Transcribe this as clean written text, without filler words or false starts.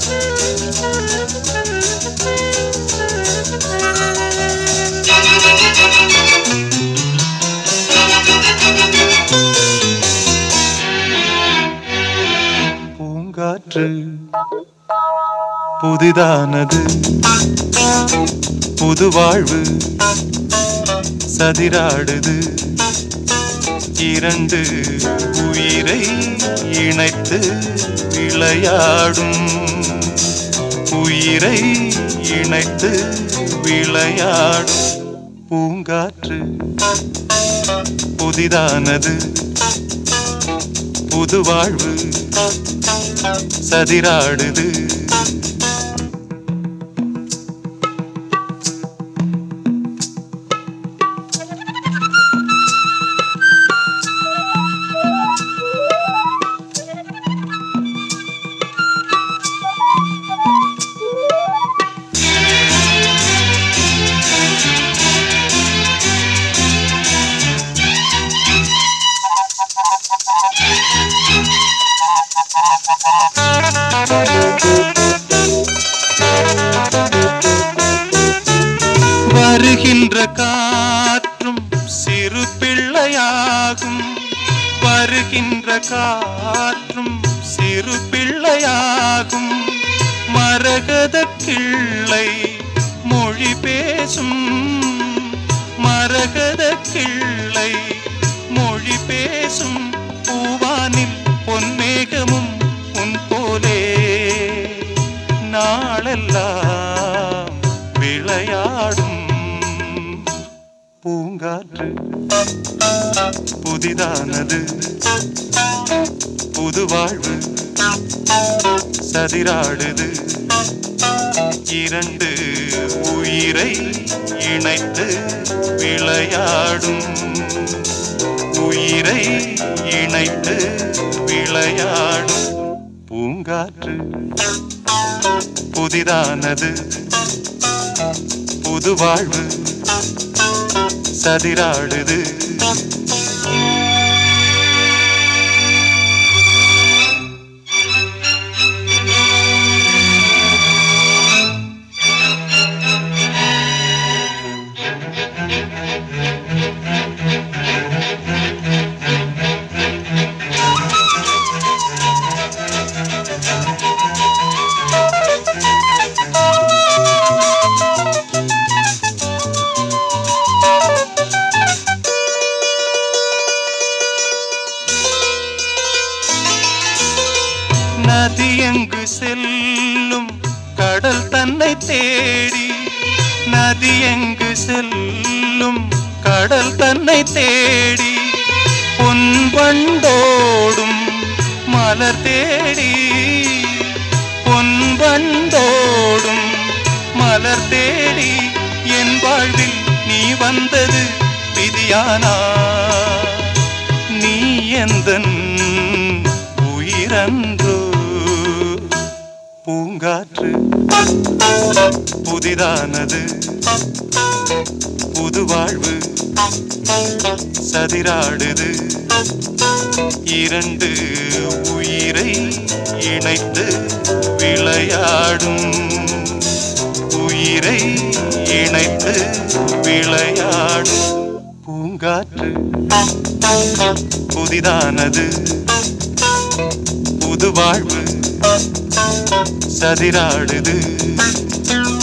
பூங்காற்று புதிதானது புது வாழ்வு சதிராடுது இரண்டு உயிரை இணைத்து விளையாடும் உயிரை இணைத்து விளையாடும் பூங்காற்று புதிதானது புது வாழ்வு சதிராடுது வருகின்ற காற்றும் சிறு பிள்ளையாகும் வருகின்ற காற்றும் சிறு பிள்ளையாகும் மரகத கிள்ளை மொழி பேசும் மரகத கிள்ளை மொழி பேசும் பூவானில் பொன்மேகமும் உன் போலே நாளெல்லாம் விளையாடும் பூங்காற்று புதிதானது புது வாழ்வு சதிராடுது இரண்டு உயிரை இணைத்து விளையாடும் உயிரை இணைத்து விளையாடும் பூங்காற்று புதிதானது புது வாழ்வு சதிராடுது நதி எங்கு செல்லும் கடல் தன்னை தேடி நதி எங்கு செல்லும் கடல் தன்னை தேடி பொன் வண்டோடும் மலர் தேடி பொன் வண்டோடும் மலர் தேடி என் வாழ்வில் நீ வந்தது விதியானா நீ எந்தன் உயிரன்றோ பூங்காற்று புதிதானது புது வாழ்வு சதிராடுது இரண்டு உயிரை இணைத்து விளையாடும் உயிரை இணைத்து விளையாடும் பூங்காற்று புதிதானது புது வாழ்வு சதிராடுது